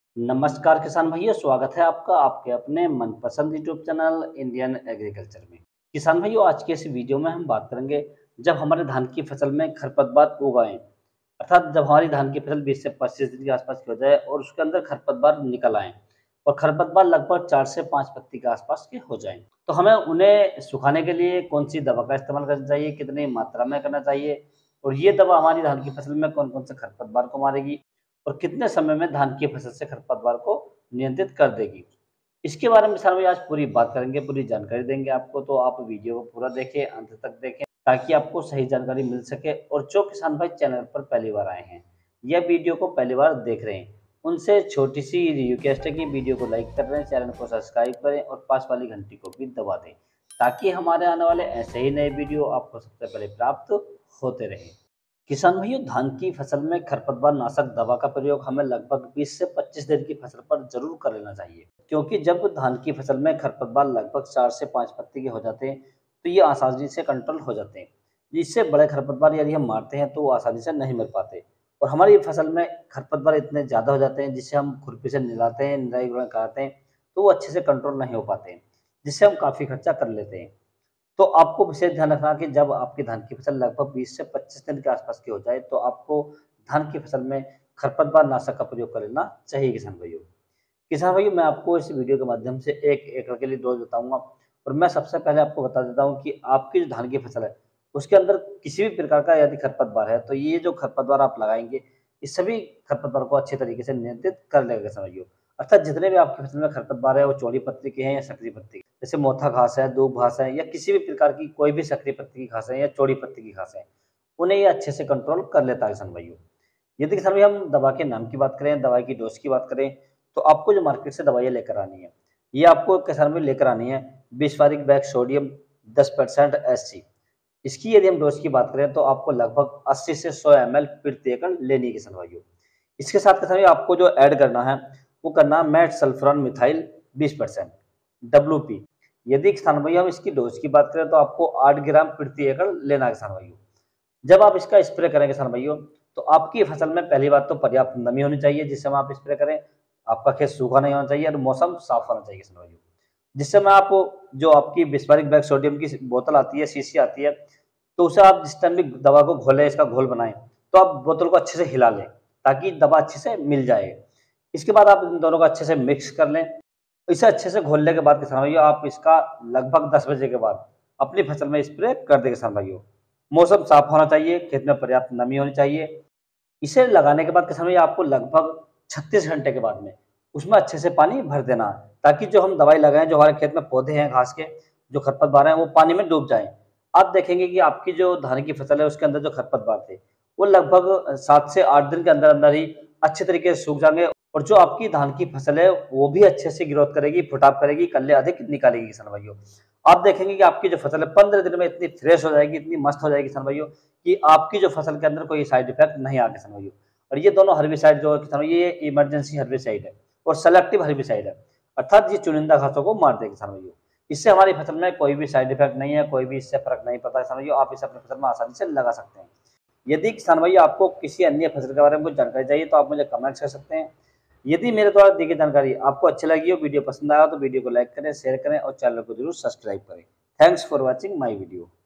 नमस्कार किसान भाइयों, स्वागत है आपका आपके अपने मनपसंद यूट्यूब चैनल इंडियन एग्रीकल्चर में। किसान भाइयों, आज के इस वीडियो में हम बात करेंगे जब हमारे धान की फसल में खरपतवार उग आए, अर्थात जब हमारी धान की फसल 20 से 25 दिन के आसपास की हो जाए और उसके अंदर खरपतवार निकल आए और खरपतवार लगभग 4 से 5 पत्ती के आसपास के हो जाएं, तो हमें उन्हें सुखाने के लिए कौन सी दवा का इस्तेमाल करना चाहिए, कितनी मात्रा में करना चाहिए और ये दवा हमारी धान की फसल में कौन-कौन से खरपतवार को मारेगी और कितने समय में धान की फसल से खरपतवार को नियंत्रित कर देगी। इसके बारे में सर भाई आज पूरी बात करेंगे, पूरी जानकारी देंगे आपको, तो आप वीडियो को पूरा देखें, अंत तक देखें ताकि आपको सही जानकारी मिल सके। और जो किसान भाई चैनल पर पहली बार आए हैं या वीडियो को पहली बार देख रहे हैं, उनसे छोटी सी रिक्वेस्ट है कि वीडियो को लाइक कर रहे हैं, चैनल को सब्सक्राइब करें और पास वाली घंटी को भी दबा दें ताकि हमारे आने वाले ऐसे ही नए वीडियो आपको सबसे पहले प्राप्त होते रहें। किसान भाइयों, धान की फसल में खरपतवार नाशक दवा का प्रयोग हमें लगभग 20 से 25 दिन की फसल पर जरूर कर लेना चाहिए, क्योंकि जब धान की फसल में खरपतवार लगभग 4 से 5 पत्ती के हो जाते हैं तो ये आसानी से कंट्रोल हो जाते हैं। जिससे बड़े खरपतवार यदि हम मारते हैं तो वो आसानी से नहीं मर पाते और हमारी फसल में खरपतवार इतने ज़्यादा हो जाते हैं जिससे हम खुरपी से निलाते हैं, निराई गुड़ाई कराते हैं तो वो अच्छे से कंट्रोल नहीं हो पाते हैं, जिससे हम काफ़ी खर्चा कर लेते हैं। तो आपको विशेष ध्यान रखना कि जब आपकी धान की फसल लगभग 20 से 25 दिन के आसपास की हो जाए तो आपको धान की फसल में खरपतवार नाशक का प्रयोग कर लेना चाहिए किसान भाइयों। किसान भाइयों, मैं आपको इस वीडियो के माध्यम से 1 एकड़ के लिए डोज बताऊंगा और मैं सबसे पहले आपको बता देता हूं कि आपकी जो धान की फसल है उसके अंदर किसी भी प्रकार का यदि खरपतवार है तो ये जो खरपतवार आप लगाएंगे इस सभी खरपतवार को अच्छे तरीके से नियंत्रित कर लेगा किसान भाइयों। अर्थात जितने भी आपकी फसल में खरपतवार है वो चौड़ी पत्ती के हैं या सकरी पत्ती के, जैसे मोथा घास है, दूब घास है या किसी भी प्रकार की कोई भी सकरी पत्ती की घास है या चौड़ी पत्ती की घास है, उन्हें ये अच्छे से कंट्रोल कर लेता है किसान भाइयों। यदि किसान भाई हम दवा के नाम की बात करें, दवाई की डोज की बात करें, तो आपको जो मार्केट से दवाइयाँ लेकर आनी है, ये आपको किसान भाई लेकर आनी है 20 बारीक बैग सोडियम 10% एससी। इसकी यदि हम डोज की बात करें तो आपको लगभग 80 से 100 ml प्रति एकड़ लेनी है किसान भाइयों। इसके साथ किसान भाई आपको जो ऐड करना है वो करना है मेट सल्फ्यूरॉन मिथाइल 20% WP। यदि किसान भाई हम इसकी डोज की बात करें तो आपको 8 ग्राम प्रति एकड़ लेना है किसान भाइयों। जब आप इसका स्प्रे करेंगे किसान भाइयों तो आपकी फसल में पहली बात तो पर्याप्त नमी होनी चाहिए जिस समय आप स्प्रे करें, आपका खेत सूखा नहीं होना चाहिए और मौसम साफ होना चाहिए किसान भाइयों। जिस समय आप जो आपकी 20 बारीक बैग सोडियम की बोतल आती है, शीशी आती है, तो उसे आप जिस टाइम भी दवा को घोलें, इसका घोल बनाएं, तो आप बोतल को अच्छे से हिला लें ताकि दवा अच्छे से मिल जाए। इसके बाद आप इन दोनों को अच्छे से मिक्स कर लें। इसे अच्छे से घोलने के बाद किसान भाइयों आप इसका लगभग 10 बजे के बाद अपनी फसल में स्प्रे कर दें किसान भाइयों। मौसम साफ होना चाहिए, खेत में पर्याप्त नमी होनी चाहिए। इसे लगाने के बाद किसान भाई आपको लगभग 36 घंटे के बाद में उसमें अच्छे से पानी भर देना है ताकि जो हम दवाई लगाएं, जो हमारे खेत में पौधे हैं घास के, जो खरपतवार हैं वो पानी में डूब जाएं। आप देखेंगे कि आपकी जो धान की फसल है उसके अंदर जो खरपतवार थे वो लगभग 7 से 8 दिन के अंदर अंदर ही अच्छे तरीके से सूख जाएंगे और जो आपकी धान की फसल है वो भी अच्छे से ग्रोथ करेगी, फुटाव करेगी, कल्ले अधिक निकालेगी किसान भाइयों। आप देखेंगे कि आपकी जो फसल है 15 दिन में इतनी फ्रेश हो जाएगी, इतनी मस्त हो जाएगी किसान भाइयों कि आपकी जो फसल के अंदर कोई साइड इफेक्ट नहीं आगे किसान भाइयों। और ये दोनों हर्बिसाइड जो है किसान भाइयों, ये इमरजेंसी हर्बिसाइड है और सेलेक्टिव हर्बिसाइड है, अर्थात ये चुनिंदा घासों को मार देगा किसान भाइयों। इससे हमारी फसल में कोई भी साइड इफेक्ट नहीं है, कोई भी इससे फर्क नहीं पड़ता किसान भाइयों। आप इसे अपनी फसल में आसानी से लगा सकते हैं। यदि किसान भाई आपको किसी अन्य फसल के बारे में कुछ जानकारी चाहिए तो आप मुझे कमेंट्स कर सकते हैं। यदि मेरे द्वारा दी गई जानकारी आपको अच्छी लगी हो, वीडियो पसंद आया तो वीडियो को लाइक करें, शेयर करें और चैनल को जरूर सब्सक्राइब करें। Thanks for watching my video.